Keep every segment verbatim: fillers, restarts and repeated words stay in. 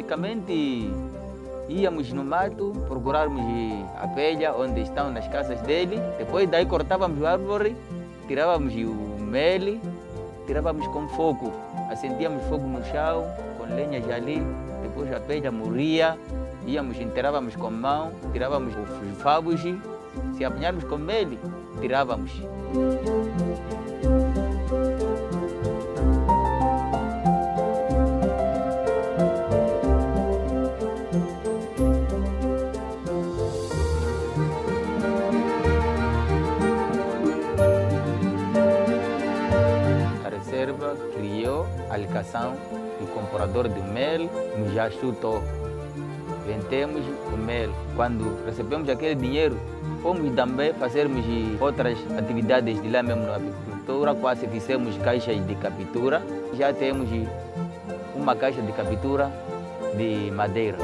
basicamente íamos no mato, procurarmos abelha onde estão nas casas dele, depois daí cortávamos a árvore, tirávamos o mel, tirávamos com fogo, acendíamos fogo no chão, com lenhas ali, depois a abelha morria, íamos, enterrávamos com mão, tirávamos os favos, se apanharmos com mel, tirávamos. Criou a ligação do comprador de mel, nos ajudou. Vendemos o mel. Quando recebemos aquele dinheiro, fomos também fazermos outras atividades de lá mesmo na apicultura, quase fizemos caixas de captura. Já temos uma caixa de captura de madeira.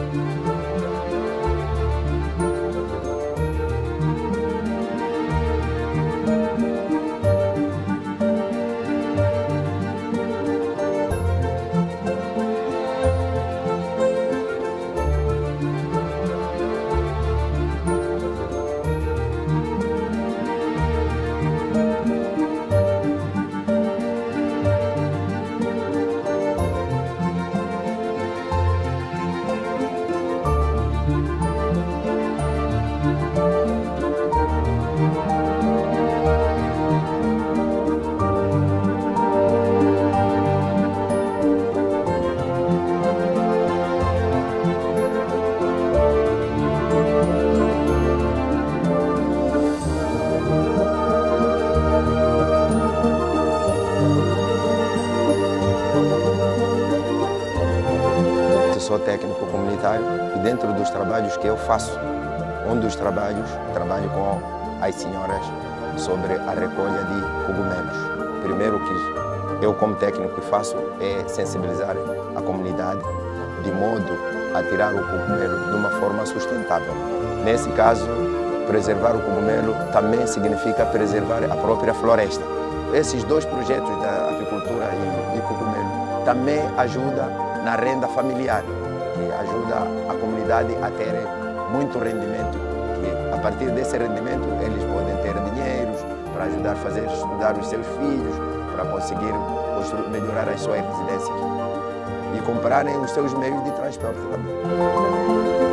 Sou técnico comunitário e dentro dos trabalhos que eu faço, um dos trabalhos, trabalho com as senhoras sobre a recolha de cogumelos. Primeiro que eu como técnico faço é sensibilizar a comunidade de modo a tirar o cogumelo de uma forma sustentável. Nesse caso, preservar o cogumelo também significa preservar a própria floresta. Esses dois projetos da apicultura e, e cogumelo também ajudam na renda familiar, que ajuda a comunidade a ter muito rendimento, que a partir desse rendimento eles podem ter dinheiros para ajudar a fazer estudar os seus filhos, para conseguir construir, melhorar as suas residências e comprarem os seus meios de transporte também.